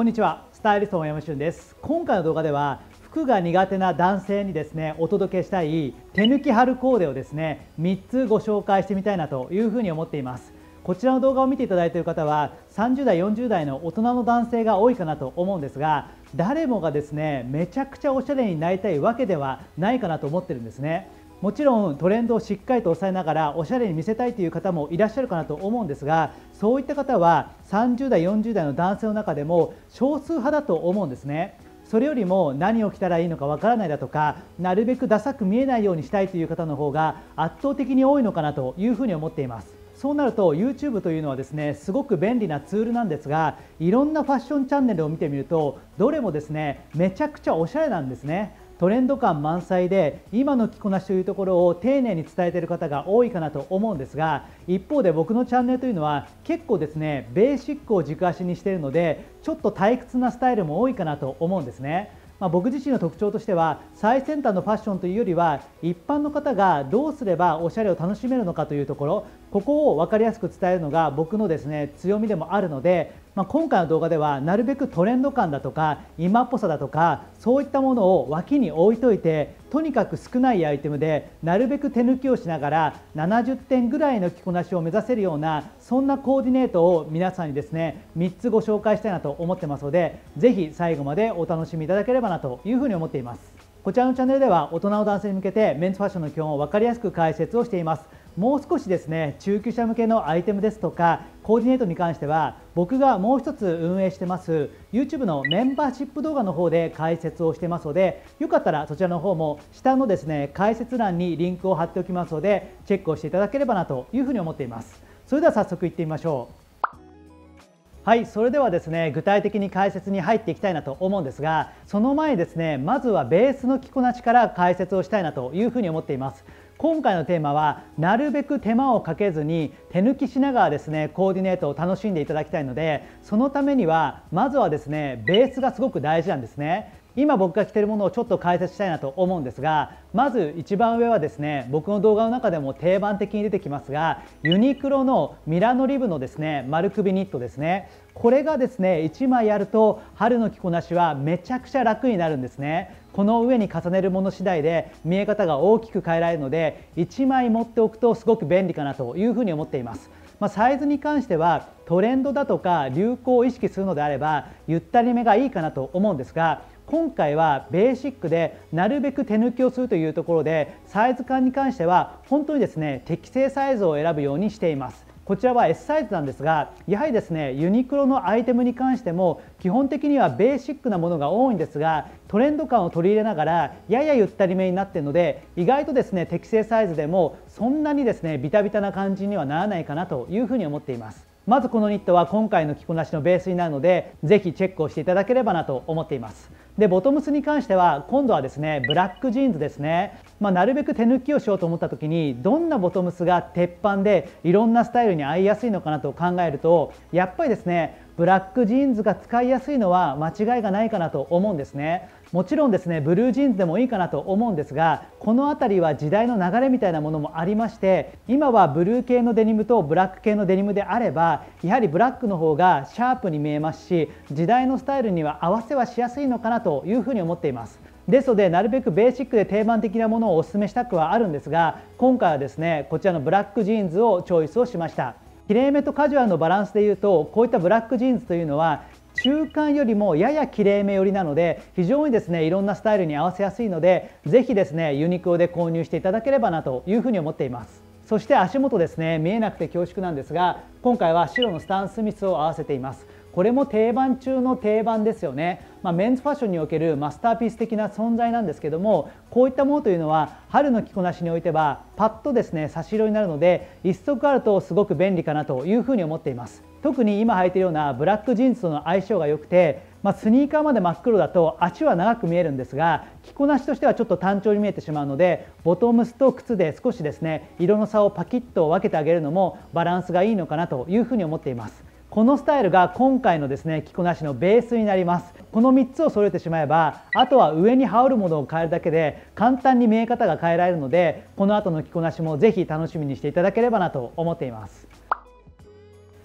こんにちは、スタイリストの山俊です。今回の動画では服が苦手な男性にですねお届けしたい手抜き春コーデをですね3つご紹介してみたいなというふうに思っています。こちらの動画を見ていただいている方は30代40代の大人の男性が多いかなと思うんですが、誰もがですねめちゃくちゃおしゃれになりたいわけではないかなと思ってるんですね。もちろんトレンドをしっかりと抑えながらおしゃれに見せたいという方もいらっしゃるかなと思うんですが、そういった方は30代40代の男性の中でも少数派だと思うんですね。それよりも何を着たらいいのかわからないだとか、なるべくダサく見えないようにしたいという方の方が圧倒的に多いのかなというふうに思っています。そうなると YouTube というのはですねすごく便利なツールなんですが、いろんなファッションチャンネルを見てみるとどれもですねめちゃくちゃおしゃれなんですね。トレンド感満載で今の着こなしというところを丁寧に伝えている方が多いかなと思うんですが、一方で僕のチャンネルというのは結構ですねベーシックを軸足にしているので、ちょっと退屈なスタイルも多いかなと思うんですね。僕自身の特徴としては最先端のファッションというよりは一般の方がどうすればおしゃれを楽しめるのかというところ、ここを分かりやすく伝えるのが僕のですね強みでもあるので、今回の動画ではなるべくトレンド感だとか今っぽさだとかそういったものを脇に置いといて、とにかく少ないアイテムでなるべく手抜きをしながら70点ぐらいの着こなしを目指せるような、そんなコーディネートを皆さんにですね3つご紹介したいなと思ってますので、ぜひ最後までお楽しみいただければなというふうに思っています。こちらのチャンネルでは大人の男性に向けてメンズファッションの基本を分かりやすく解説をしています。もう少しですね中級者向けのアイテムですとかコーディネートに関しては僕がもう一つ運営してます YouTube のメンバーシップ動画の方で解説をしてますので、よかったらそちらの方も下のですね解説欄にリンクを貼っておきますのでチェックをしていただければなというふうに思っています。それでは早速いってみましょう。はい、それではですね具体的に解説に入っていきたいなと思うんですが、その前にですねまずはベースの着こなしから解説をしたいなというふうに思っています。今回のテーマはなるべく手間をかけずに手抜きしながらですねコーディネートを楽しんでいただきたいので、そのためにはまずはですねベースがすごく大事なんですね。今僕が着ているものをちょっと解説したいなと思うんですが、まず一番上はですね僕の動画の中でも定番的に出てきますが、ユニクロのミラノリブのですね丸首ニットですね。これがですね1枚あると春の着こなしはめちゃくちゃ楽になるんですね。この上に重ねるもの次第で見え方が大きく変えられるので、1枚持っておくとすごく便利かなというふうに思っています。サイズに関してはトレンドだとか流行を意識するのであればゆったりめがいいかなと思うんですが、今回はベーシックでなるべく手抜きをするというところで、サイズ感に関しては本当にですね適正サイズを選ぶようにしています。こちらは S サイズなんですが、やはりですねユニクロのアイテムに関しても基本的にはベーシックなものが多いんですが、トレンド感を取り入れながらややゆったりめになっているので、意外とですね適正サイズでもそんなにですねビタビタな感じにはならないかなというふうに思っています。まずこのニットは今回の着こなしのベースになるので、ぜひチェックをしていただければなと思っています。でボトムスに関しては今度はですねブラックジーンズですね。なるべく手抜きをしようと思った時にどんなボトムスが鉄板でいろんなスタイルに合いやすいのかなと考えると、やっぱりですねブラックジーンズが使いやすいのは間違いがないかなと思うんですね。もちろんですねブルージーンズでもいいかなと思うんですが、この辺りは時代の流れみたいなものもありまして、今はブルー系のデニムとブラック系のデニムであればやはりブラックの方がシャープに見えますし、時代のスタイルには合わせはしやすいのかなというふうに思っています。ですのでなるべくベーシックで定番的なものをお勧めしたくはあるんですが、今回はですねこちらのブラックジーンズをチョイスをしました。きれいめとカジュアルのバランスでいうと、こういったブラックジーンズというのは中間よりもややきれいめ寄りなので、非常にですねいろんなスタイルに合わせやすいので、ぜひですねユニクロで購入していただければなというふうに思っています。そして足元ですね、見えなくて恐縮なんですが、今回は白のスタン・スミスを合わせています。これも定番中の定番ですよね。メンズファッションにおけるマスターピース的な存在なんですけども、こういったものというのは春の着こなしにおいてはパッとですね差し色になるので、一足あるとすごく便利かなというふうに思っています。特に今履いているようなブラックジーンズとの相性が良くて、スニーカーまで真っ黒だと足は長く見えるんですが、着こなしとしてはちょっと単調に見えてしまうので、ボトムスと靴で少しですね色の差をパキッと分けてあげるのもバランスがいいのかなというふうに思っています。このスタイルが今回のですね着こなしのベースになります。この3つを揃えてしまえば、あとは上に羽織るものを変えるだけで簡単に見え方が変えられるので、この後の着こなしもぜひ楽しみにしていただければなと思っています。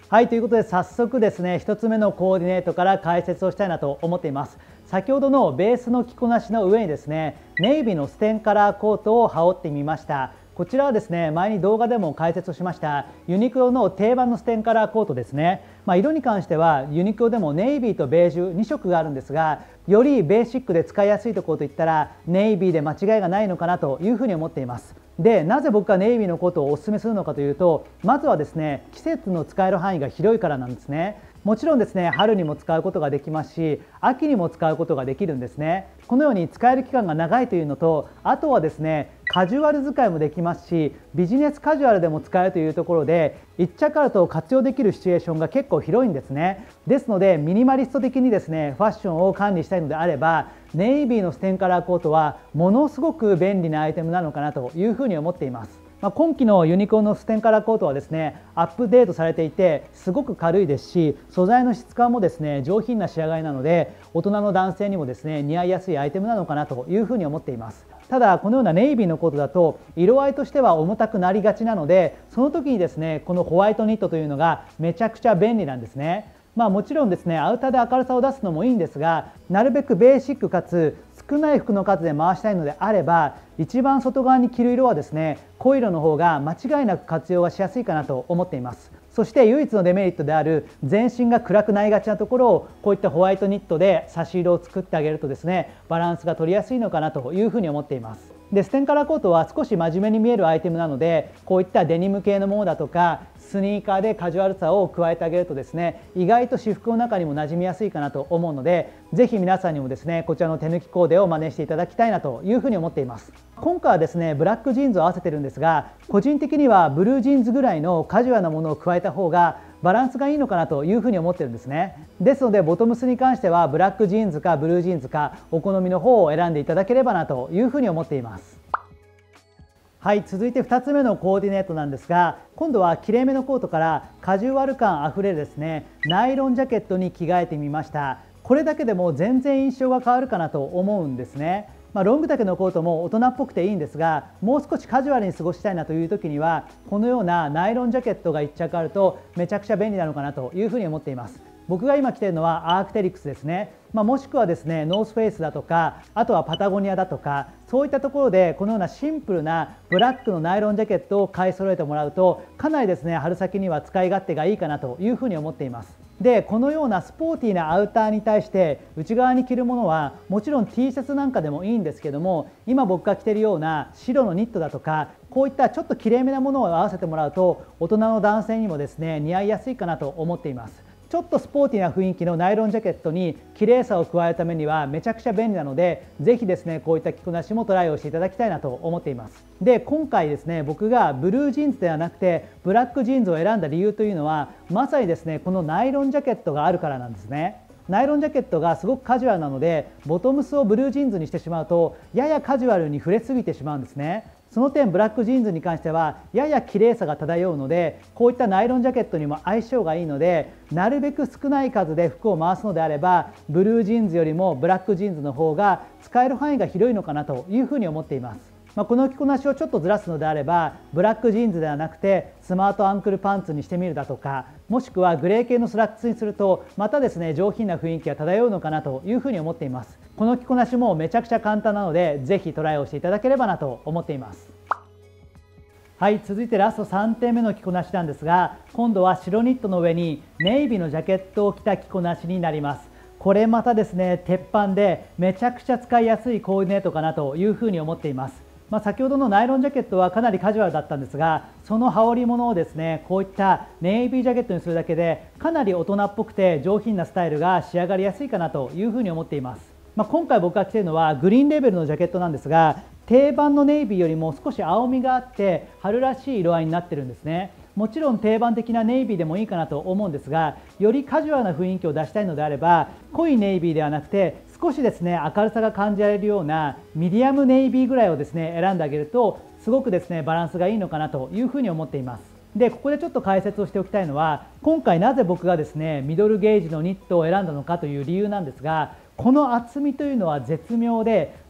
はい、ということで早速ですね、1つ目のコーディネートから解説をしたいなと思っています。先ほどのベースの着こなしの上にですね、ネイビーのステンカラーコートを羽織ってみました。こちらはですね、前に動画でも解説をしましたユニクロの定番のステンカラーコートですね。色に関してはユニクロでもネイビーとベージュ2色があるんですが、よりベーシックで使いやすいところといったらネイビーで間違いがないのかなというふうに思っています。で、なぜ僕がネイビーのコートをお勧めするのかというと、まずはですね、季節の使える範囲が広いからなんですね。もちろんですね、春にも使うことができますし、秋にも使うことができるんですね。このように使える期間が長いというのと、あとはですね、カジュアル使いもできますし、ビジネスカジュアルでも使えるというところで、一着あると活用できるシチュエーションが結構広いんですね。ですので、ミニマリスト的にですね、ファッションを管理したいのであれば、ネイビーのステンカラーコートはものすごく便利なアイテムなのかなというふうに思っています。今期のユニクロのステンカラーコートはですね、アップデートされていてすごく軽いですし、素材の質感もですね、上品な仕上がりなので、大人の男性にもですね、似合いやすいアイテムなのかなというふうに思っています。ただこのようなネイビーのコートだと色合いとしては重たくなりがちなので、その時にですね、このホワイトニットというのがめちゃくちゃ便利なんですね。もちろんですね、アウターで明るさを出すのもいいんですが、なるべくベーシックかつ少ない服の数で回したいのであれば、一番外側に着る色はですね、濃い色の方が間違いなく活用がしやすいかなと思っています。そして唯一のデメリットである全身が暗くなりがちなところをこういったホワイトニットで差し色を作ってあげるとですね、バランスが取りやすいのかなというふうに思っています。で、ステンカラーコートは少し真面目に見えるアイテムなので、こういったデニム系のものだとかスニーカーでカジュアルさを加えてあげるとですね、意外と私服の中にも馴染みやすいかなと思うので、ぜひ皆さんにもですね、こちらの手抜きコーデを真似していただきたいなというふうに思っています。今回はですね、ブラックジーンズを合わせてるんですが、個人的にはブルージーンズぐらいのカジュアルなものを加えた方がバランスがいいのかなというふうに思ってるんですね。ですのでボトムスに関してはブラックジーンズかブルージーンズかお好みの方を選んでいただければなというふうに思っています。はい、続いて2つ目のコーディネートなんですが、今度はきれいめのコートからカジュアル感あふれるですね、ナイロンジャケットに着替えてみました。これだけでも全然印象が変わるかなと思うんですね。ロング丈のコートも大人っぽくていいんですが、もう少しカジュアルに過ごしたいなという時にはこのようなナイロンジャケットが1着あるとめちゃくちゃ便利なのかなというふうに思っています。僕が今着ているのはアークテリクスですね。もしくはですね、ノースフェイスだとか、あとはパタゴニアだとか、そういったところでこのようなシンプルなブラックのナイロンジャケットを買い揃えてもらうと、かなりですね、春先には使い勝手がいいかなというふうに思っています。で、このようなスポーティーなアウターに対して内側に着るものはもちろん T シャツなんかでもいいんですけども、今僕が着ているような白のニットだとか、こういったちょっときれいめなものを合わせてもらうと大人の男性にもですね、似合いやすいかなと思っています。ちょっとスポーティーな雰囲気のナイロンジャケットに綺麗さを加えるためにはめちゃくちゃ便利なので、ぜひですね、こういった着こなしもトライをしていただきたいなと思っています。で、今回ですね、僕がブルージーンズではなくてブラックジーンズを選んだ理由というのは、まさにですね、このナイロンジャケットがあるからなんですね。ナイロンジャケットがすごくカジュアルなので、ボトムスをブルージーンズにしてしまうとややカジュアルに触れすぎてしまうんですね。その点ブラックジーンズに関してはやや綺麗さが漂うので、こういったナイロンジャケットにも相性がいいので、なるべく少ない数で服を回すのであればブルージーンズよりもブラックジーンズの方が使える範囲が広いのかなというふうに思っています。この着こなしをちょっとずらすのであれば、ブラックジーンズではなくてスマートアンクルパンツにしてみるだとか、もしくはグレー系のスラックスにするとまたですね、上品な雰囲気が漂うのかなというふうに思っています。この着こなしもめちゃくちゃ簡単なので、ぜひトライをしていただければなと思っています。はい、続いてラスト3点目の着こなしなんですが、今度は白ニットの上にネイビーのジャケットを着た着こなしになります。これまたですね、鉄板でめちゃくちゃ使いやすいコーディネートかなというふうに思っています。先ほどのナイロンジャケットはかなりカジュアルだったんですが、その羽織物をですね、こういったネイビージャケットにするだけでかなり大人っぽくて上品なスタイルが仕上がりやすいかなというふうに思っています。今回僕が着ているのはグリーンレベルのジャケットなんですが、定番のネイビーよりも少し青みがあって春らしい色合いになってるんですね。もちろん定番的なネイビーでもいいかなと思うんですが、よりカジュアルな雰囲気を出したいのであれば、濃いネイビーではなくて少しですね、明るさが感じられるようなミディアムネイビーぐらいをですね、選んであげるとすごくですね、バランスがいいのかなというふうに思っています。で、ここでちょっと解説をしておきたいのは、今回なぜ僕がですね、ミドルゲージのニットを選んだのかという理由なんですが、この厚みというのは絶妙で、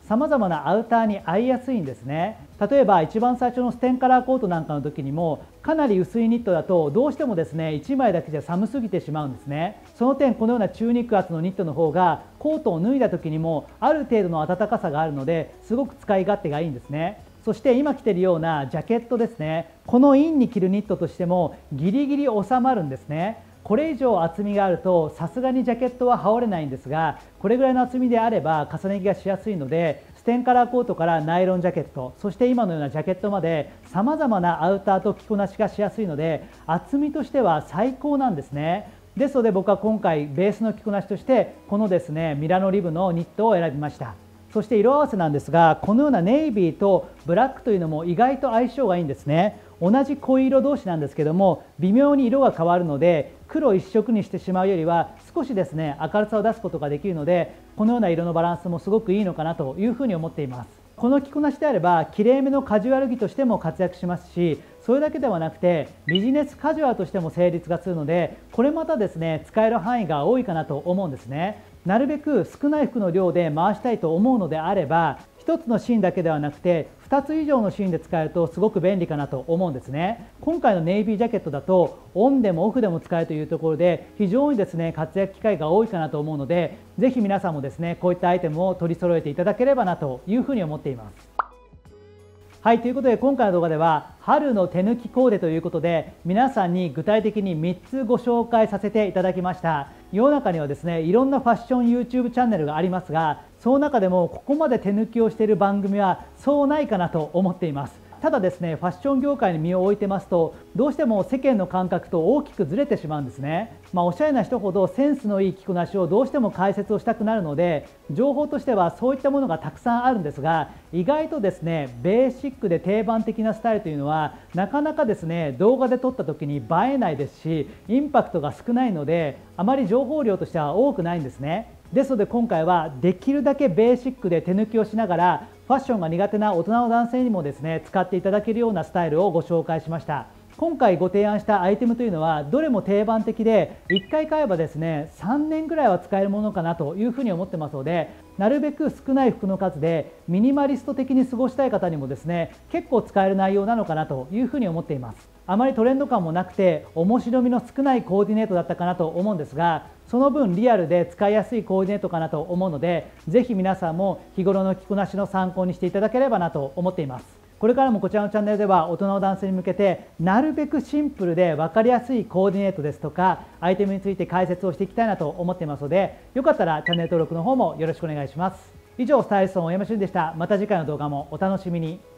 様々なアウターに合いやすいんですね。例えば一番最初のステンカラーコートなんかの時にもかなり薄いニットだとどうしてもですね1枚だけじゃ寒すぎてしまうんですね。その点このような中肉厚のニットの方がコートを脱いだ時にもある程度の暖かさがあるのですごく使い勝手がいいんですね。そして今着ているようなジャケットですね、このインに着るニットとしてもギリギリ収まるんですね。これ以上厚みがあるとさすがにジャケットは羽織れないんですが、これぐらいの厚みであれば重ね着がしやすいので、ステンカラーコートからナイロンジャケット、そして今のようなジャケットまでさまざまなアウターと着こなしがしやすいので厚みとしては最高なんですね。ですので僕は今回ベースの着こなしとしてこのですねミラノリブのニットを選びました。そして色合わせなんですが、このようなネイビーとブラックというのも意外と相性がいいんですね。同じ濃い色同士なんですけども微妙に色が変わるので、黒一色にしてしまうよりは少しですね明るさを出すことができるので、このような色のバランスもすごくいいのかなというふうに思っています。この着こなしであればきれいめのカジュアル着としても活躍しますし、それだけではなくてビジネスカジュアルとしても成立がするので、これまたですね使える範囲が多いかなと思うんですね。なるべく少ない服の量で回したいと思うのであれば、1つのシーンだけではなくて2つ以上のシーンで使えるとすごく便利かなと思うんですね。今回のネイビージャケットだとオンでもオフでも使えるというところで非常にですね活躍機会が多いかなと思うので、ぜひ皆さんもですねこういったアイテムを取り揃えていただければなというふうに思っています。はい、ということで今回の動画では春の手抜きコーデということで皆さんに具体的に3つご紹介させていただきました。世の中にはですねいろんなファッション YouTube チャンネルがありますが、その中でもここまで手抜きをしている番組はそうないかなと思っています。ただですねファッション業界に身を置いてますとどうしても世間の感覚と大きくずれてしまうんですね。おしゃれな人ほどセンスのいい着こなしをどうしても解説をしたくなるので、情報としてはそういったものがたくさんあるんですが、意外とですねベーシックで定番的なスタイルというのはなかなかですね動画で撮った時に映えないですし、インパクトが少ないのであまり情報量としては多くないんですね。ですので今回はできるだけベーシックで手抜きをしながらファッションが苦手な大人の男性にもですね使っていただけるようなスタイルをご紹介しました。今回ご提案したアイテムというのはどれも定番的で1回買えばですね3年ぐらいは使えるものかなというふうに思ってますので、なるべく少ない服の数でミニマリスト的に過ごしたい方にもですね結構使える内容なのかなというふうに思っています。あまりトレンド感もなくて面白みの少ないコーディネートだったかなと思うんですが、その分リアルで使いやすいコーディネートかなと思うので、ぜひ皆さんも日頃の着こなしの参考にしていただければなと思っています。これからもこちらのチャンネルでは大人の男性に向けてなるべくシンプルで分かりやすいコーディネートですとかアイテムについて解説をしていきたいなと思っていますので、よかったらチャンネル登録の方もよろしくお願いします。以上スタイリストの大山俊でした。また次回の動画もお楽しみに。